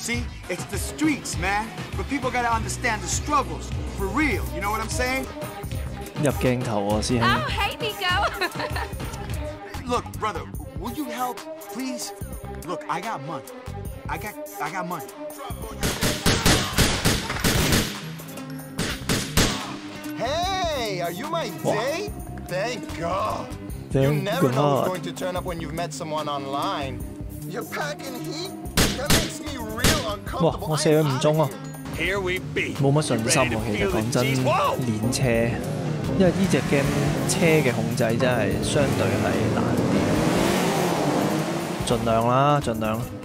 See, it's the streets, man. But people gotta understand the struggles for real. You know what I'm saying? 入鏡頭喎，師兄。 Oh, hey, Nico. Look, brother, will you help, please? Look, I got money. I got money. Hey, are you my date? Thank God. You never know who's going to turn up when you've met someone online. You're packing heat? That makes me real uncomfortable. 哇！我射佢唔中啊，冇乜信心喎。其實講真，練車，因為呢隻 game 車嘅控制真係相對係難啲。盡量啦，盡量。